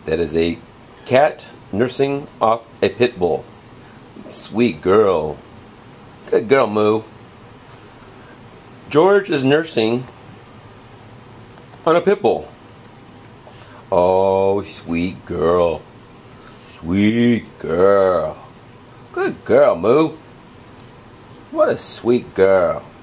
That is a cat nursing off a pit bull. Sweet girl. Good girl, Moo. George is nursing on a pit bull. Oh, sweet girl. Sweet girl. Good girl, Moo. What a sweet girl.